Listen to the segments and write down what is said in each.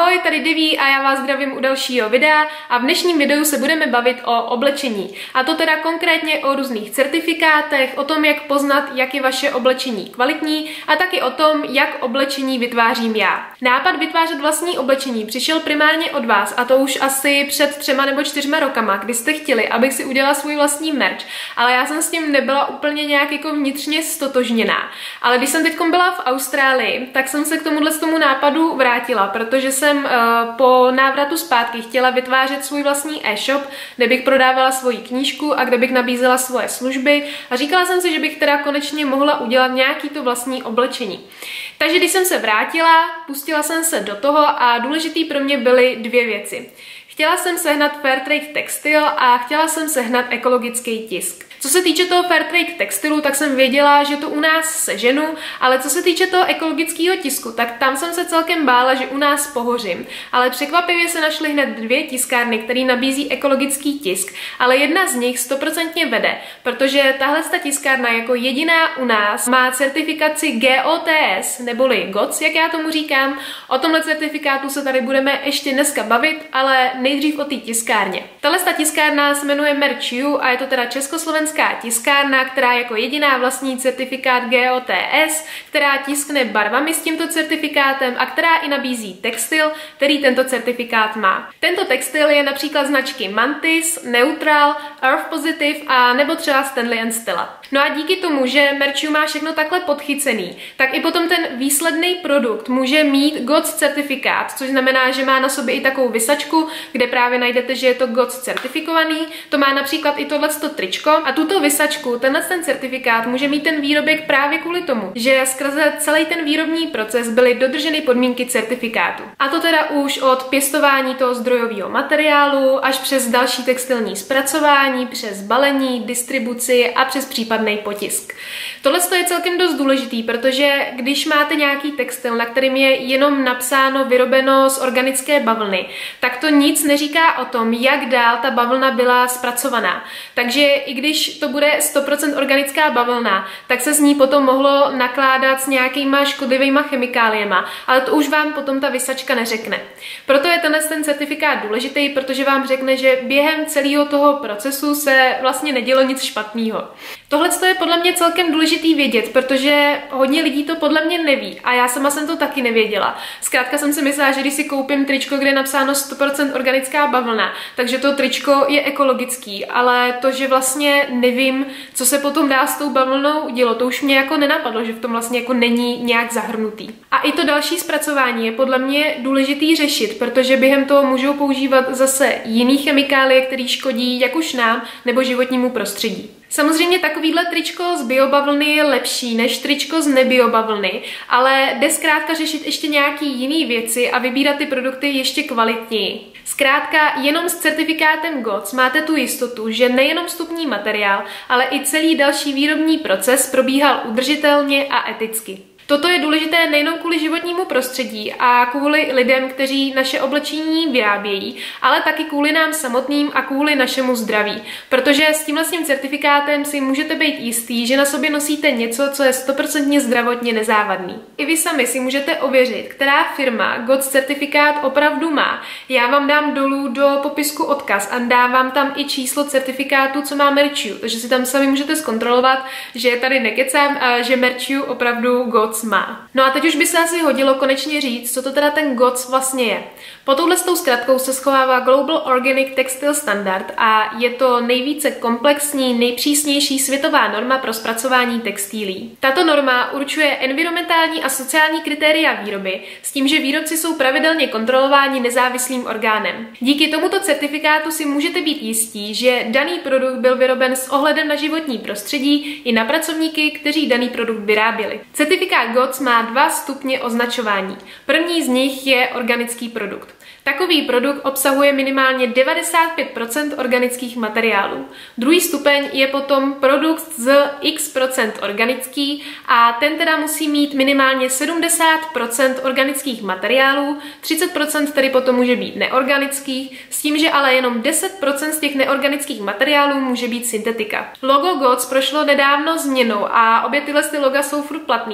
Ahoj, tady Diví a já vás zdravím u dalšího videa a v dnešním videu se budeme bavit o oblečení. A to teda konkrétně o různých certifikátech, o tom, jak poznat, jak je vaše oblečení kvalitní a taky o tom, jak oblečení vytvářím já. Nápad vytvářet vlastní oblečení přišel primárně od vás a to už asi před 3 nebo 4 rokama, kdy jste chtěli, abych si udělala svůj vlastní merch, ale já jsem s tím nebyla úplně nějak jako vnitřně stotožněná. Ale když jsem teď byla v Austrálii, tak jsem se k tomu nápadu vrátila, protože jsem po návratu zpátky chtěla vytvářet svůj vlastní e-shop, kde bych prodávala svoji knížku a kde bych nabízela svoje služby a říkala jsem si, že bych teda konečně mohla udělat nějaký to vlastní oblečení. Takže když jsem se vrátila, pustila jsem se do toho a důležitý pro mě byly 2 věci. Chtěla jsem sehnat Fairtrade textil a chtěla jsem sehnat ekologický tisk. Co se týče toho Fairtrade textilu, tak jsem věděla, že to u nás seženu, ale co se týče toho ekologického tisku, tak tam jsem se celkem bála, že u nás pohořím. Ale překvapivě se našly hned 2 tiskárny, které nabízí ekologický tisk, ale jedna z nich 100% vede, protože tahle tiskárna jako jediná u nás má certifikaci GOTS, neboli GOTS, jak já tomu říkám. O tomhle certifikátu se tady budeme ještě dneska bavit, ale nejdřív o té tiskárně. Tahle tiskárna se jmenuje Merch-U a je to teda československá tiskárna, která jako jediná vlastní certifikát GOTS, která tiskne barvami s tímto certifikátem a která i nabízí textil, který tento certifikát má. Tento textil je například značky Mantis, Neutral, Earth Positive a nebo třeba Stanley & Stella. No a díky tomu, že Merch-U má všechno takhle podchycený, tak i potom ten výsledný produkt může mít GOTS certifikát, což znamená, že má na sobě i takovou visačku, kde právě najdete, že je to GOTS certifikovaný. To má například i tohleto tričko a tuto visačku, ten certifikát může mít ten výrobek právě kvůli tomu, že skrze celý ten výrobní proces byly dodrženy podmínky certifikátu. A to teda už od pěstování toho zdrojového materiálu až přes další textilní zpracování, přes balení, distribuci a přes případný potisk. Tohle je celkem dost důležitý, protože když máte nějaký textil, na kterým je jenom napsáno vyrobeno z organické bavlny, tak to nic neříká o tom, jak dál ta bavlna byla zpracovaná. Takže i když to bude 100% organická bavlna, tak se z ní potom mohlo nakládat s nějakýma škodlivýma chemikáliema, ale to už vám potom ta visačka neřekne. Proto je ten certifikát důležitý, protože vám řekne, že během celého toho procesu se vlastně nedělo nic špatného. Tohle je podle mě celkem důležitý vědět, protože hodně lidí to podle mě neví a já sama jsem to taky nevěděla. Zkrátka jsem si myslela, že když si koupím tričko, kde je napsáno 100% organická bavlna, takže to tričko je ekologický, ale to, že vlastně nevím, co se potom dá s tou bavlnou udělat, to už mě jako nenapadlo, že v tom vlastně jako není nějak zahrnutý. A i to další zpracování je podle mě důležitý řešit, protože během toho můžou používat zase jiný chemikálie, které škodí jak už nám nebo životnímu prostředí. Samozřejmě takovýhle tričko z biobavlny je lepší než tričko z nebiobavlny, ale jde zkrátka řešit ještě nějaký jiný věci a vybírat ty produkty ještě kvalitněji. Zkrátka jenom s certifikátem GOTS máte tu jistotu, že nejenom vstupní materiál, ale i celý další výrobní proces probíhal udržitelně a eticky. Toto je důležité nejenom kvůli životnímu prostředí a kvůli lidem, kteří naše oblečení vyrábějí, ale taky kvůli nám samotným a kvůli našemu zdraví. Protože s tímhle certifikátem si můžete být jistý, že na sobě nosíte něco, co je 100% zdravotně nezávadný. I vy sami si můžete ověřit, která firma GOTS certifikát opravdu má. Já vám dám dolů do popisku odkaz a dávám tam i číslo certifikátu, co má Merch-U, takže si tam sami můžete zkontrolovat, že tady nekecám a že Merch-U opravdu GOTS má. No a teď už by se asi hodilo konečně říct, co to teda ten GOTS vlastně je. Pod touhletou zkratkou se schovává Global Organic Textile Standard a je to nejvíce komplexní, nejpřísnější světová norma pro zpracování textilí. Tato norma určuje environmentální a sociální kritéria výroby s tím, že výrobci jsou pravidelně kontrolováni nezávislým orgánem. Díky tomuto certifikátu si můžete být jistí, že daný produkt byl vyroben s ohledem na životní prostředí i na pracovníky, kteří daný produkt vyráběli. Certifikát GOTS má 2 stupně označování. První z nich je organický produkt. Takový produkt obsahuje minimálně 95% organických materiálů. Druhý stupeň je potom produkt z x% organický a ten teda musí mít minimálně 70% organických materiálů, 30% tedy potom může být neorganických, s tím, že ale jenom 10% z těch neorganických materiálů může být syntetika. Logo GOTS prošlo nedávno změnou a obě tyhle loga jsou furt platný, takže já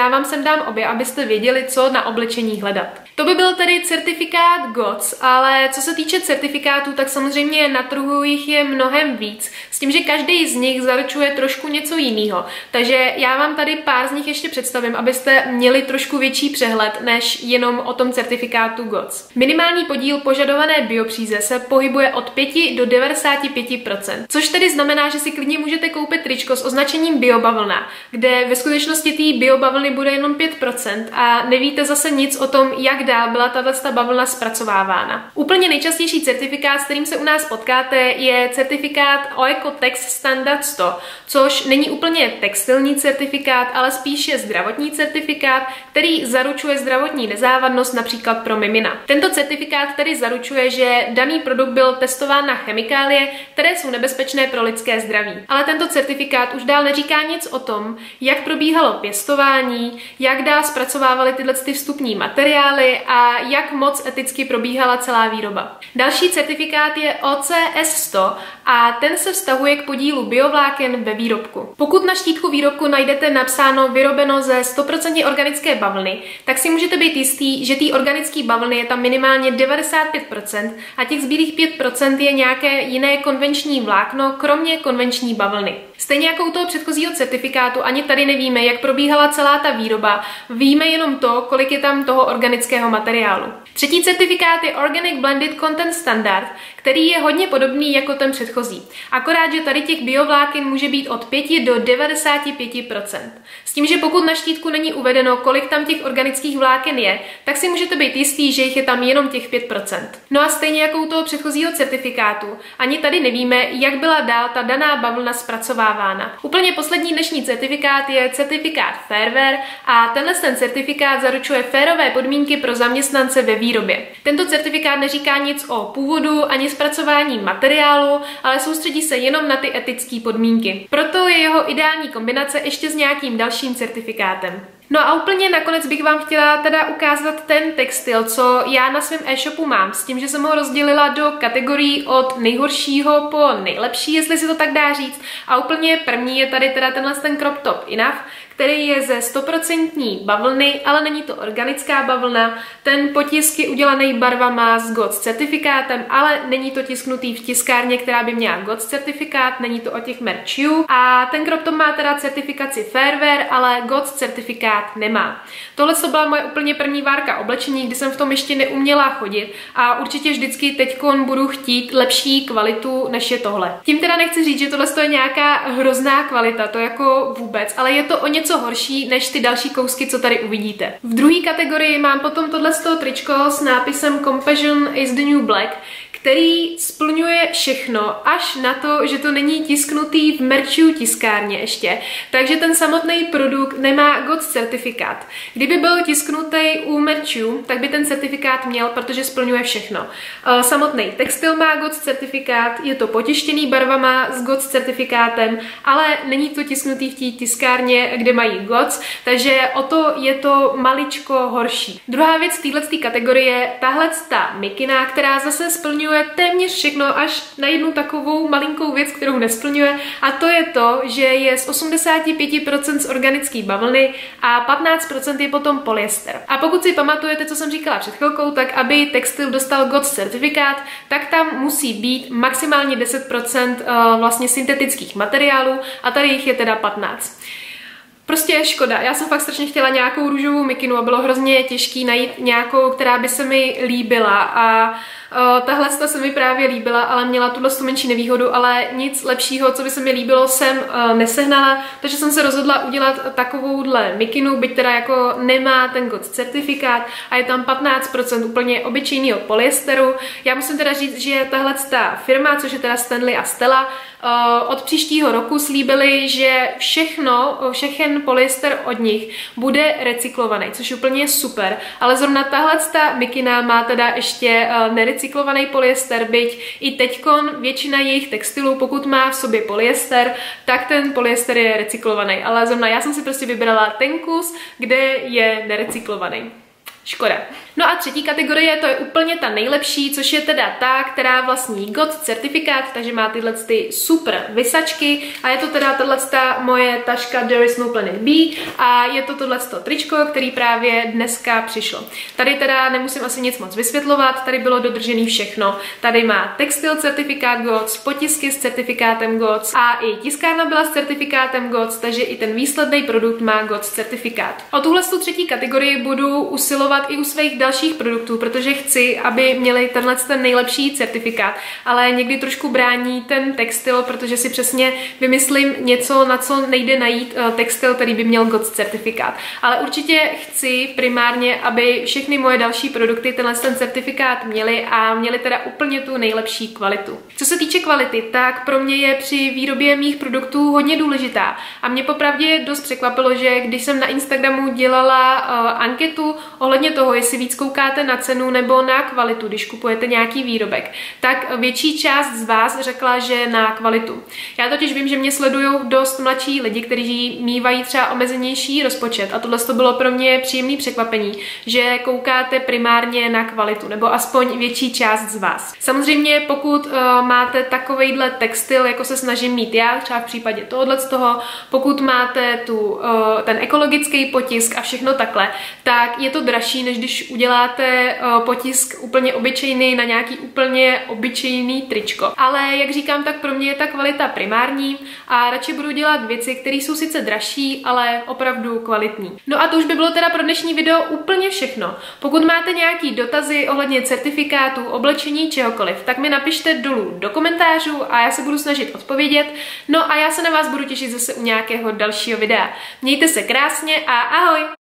já vám sem dám obě, abyste věděli, co na oblečení hledat. To by byl tedy certifikát GOTS, ale co se týče certifikátů, tak samozřejmě na trhu jich je mnohem víc, s tím, že každý z nich zaručuje trošku něco jiného. Takže já vám tady pár z nich ještě představím, abyste měli trošku větší přehled, než jenom o tom certifikátu GOTS. Minimální podíl požadované biopříze se pohybuje od 5 do 95%, což tedy znamená, že si klidně můžete koupit tričko s označením biobavlna, kde ve skutečnosti té biobavlny bude jenom 5% a nevíte zase nic o tom, jak dál byla tato bavlna zpracovávána. Úplně nejčastější certifikát, s kterým se u nás potkáte, je certifikát Oecotex Standard 100, což není úplně textilní certifikát, ale spíše zdravotní certifikát, který zaručuje zdravotní nezávadnost například pro mimina. Tento certifikát tedy zaručuje, že daný produkt byl testován na chemikálie, které jsou nebezpečné pro lidské zdraví. Ale tento certifikát už dál neříká nic o tom, jak probíhalo pěstování, jak dál zpracovávaly tyhle vstupní materiály a jak moc eticky probíhala celá výroba. Další certifikát je OCS 100 a ten se vztahuje k podílu biovláken ve výrobku. Pokud na štítku výrobku najdete napsáno vyrobeno ze 100% organické bavlny, tak si můžete být jistý, že té organické bavlny je tam minimálně 95% a těch zbylých 5% je nějaké jiné konvenční vlákno, kromě konvenční bavlny. Stejně jako u toho předchozího certifikátu, ani tady nevíme, jak probíhala celá ta výroba, víme jenom to, kolik je tam toho organického materiálu. Třetí certifikát je Organic Blended Content Standard, který je hodně podobný jako ten předchozí. Akorát, že tady těch biovláken může být od 5 do 95%. S tím, že pokud na štítku není uvedeno, kolik tam těch organických vláken je, tak si můžete být jistý, že jich je tam jenom těch 5%. No a stejně jako u toho předchozího certifikátu, ani tady nevíme, jak byla dál ta daná bavlna zpracovávána. Úplně poslední dnešní certifikát je certifikát Fairware a tenhle certifikát zaručuje férové podmínky pro zaměstnance ve výrobě. Tento certifikát neříká nic o původu ani zpracování materiálu, ale soustředí se jenom na ty etické podmínky. Proto je jeho ideální kombinace ještě s nějakým dalším certifikátem. No a úplně nakonec bych vám chtěla teda ukázat ten textil, co já na svém e-shopu mám, s tím, že jsem ho rozdělila do kategorií od nejhoršího po nejlepší, jestli si to tak dá říct. A úplně první je tady teda tenhle ten crop top Enough, který je ze 100% bavlny, ale není to organická bavlna. Ten potisk je udělaný barvama s GOTS certifikátem, ale není to tisknutý v tiskárně, která by měla GOTS certifikát, není to o těch merchů. A ten crop top má teda certifikaci Fairware, ale GOTS certifikát nemá. Tohle to byla moje úplně první várka oblečení, kdy jsem v tom ještě neuměla chodit a určitě vždycky teďkon budu chtít lepší kvalitu, než je tohle. Tím teda nechci říct, že tohle je nějaká hrozná kvalita, to jako vůbec, ale je to o něco horší než ty další kousky, co tady uvidíte. V druhé kategorii mám potom tohle tričko s nápisem Compassion is the new black, který splňuje všechno, až na to, že to není tisknutý v merchu tiskárně ještě, takže ten samotný produkt nemá GOTS certifikát. Kdyby byl tisknutý u merchu, tak by ten certifikát měl, protože splňuje všechno. Samotný textil má GOTS certifikát, je to potištěný barvama s GOTS certifikátem, ale není to tisknutý v té tiskárně, kde mají GOTS, takže o to je to maličko horší. Druhá věc v této kategorie, tahle ta mikina, která zase splňuje téměř všechno až na jednu takovou malinkou věc, kterou nesplňuje, a to je to, že je z 85% z organické bavlny a 15% je potom polyester. A pokud si pamatujete, co jsem říkala před chvilkou, tak aby textil dostal GOTS certifikát, tak tam musí být maximálně 10% vlastně syntetických materiálů a tady jich je teda 15. Prostě je škoda. Já jsem fakt strašně chtěla nějakou růžovou mikinu a bylo hrozně těžké najít nějakou, která by se mi líbila a tahle se mi právě líbila, ale měla tuhle menší nevýhodu, ale nic lepšího, co by se mi líbilo, jsem nesehnala, takže jsem se rozhodla udělat takovouhle mikinu, byť teda jako nemá ten GOTS certifikát a je tam 15% úplně obyčejného polyesteru. Já musím teda říct, že tahle firma, což je teda Stanley a Stella, od příštího roku slíbili, že všechen polyester od nich bude recyklovaný, což je úplně super, ale zrovna tahle mikina má teda ještě nerecyklovaný polyester, byť i teďkon většina jejich textilů, pokud má v sobě polyester, tak ten polyester je recyklovaný, ale zrovna já jsem si prostě vybrala ten kus, kde je nerecyklovaný. Škoda. No a třetí kategorie, to je úplně ta nejlepší, což je teda ta, která vlastní GOTS certifikát, takže má tyhle ty super visačky a je to teda tato moje taška There is no planet B a je to tohleto tričko, který právě dneska přišlo. Tady teda nemusím asi nic moc vysvětlovat, tady bylo dodržený všechno. Tady má textil certifikát GOTS, potisky s certifikátem GOTS a i tiskárna byla s certifikátem GOTS, takže i ten výsledný produkt má GOTS certifikát. O tuhle třetí kategorii budu usilovat i u svých dalších produktů, protože chci, aby měli tenhle ten nejlepší certifikát, ale někdy trošku brání ten textil, protože si přesně vymyslím něco, na co nejde najít textil, který by měl GOTS certifikát. Ale určitě chci primárně, aby všechny moje další produkty tenhle ten certifikát měly a měly teda úplně tu nejlepší kvalitu. Co se týče kvality, tak pro mě je při výrobě mých produktů hodně důležitá a mě popravdě dost překvapilo, že když jsem na Instagramu dělala anketu ohledně toho, jestli víc koukáte na cenu nebo na kvalitu, když kupujete nějaký výrobek, tak větší část z vás řekla, že na kvalitu. Já totiž vím, že mě sledují dost mladší lidi, kteří mívají třeba omezenější rozpočet a tohle to bylo pro mě příjemné překvapení, že koukáte primárně na kvalitu, nebo aspoň větší část z vás. Samozřejmě, pokud máte takovejhle textil, jako se snažím mít já, třeba v případě tohohle z toho, pokud máte ten ekologický potisk a všechno takhle, tak je to dražší, než když uděláte potisk úplně obyčejný na nějaký úplně obyčejný tričko. Ale jak říkám, tak pro mě je ta kvalita primární a radši budu dělat věci, které jsou sice dražší, ale opravdu kvalitní. No a to už by bylo teda pro dnešní video úplně všechno. Pokud máte nějaký dotazy ohledně certifikátů, oblečení, čehokoliv, tak mi napište dolů do komentářů a já se budu snažit odpovědět. No a já se na vás budu těšit zase u nějakého dalšího videa. Mějte se krásně a ahoj!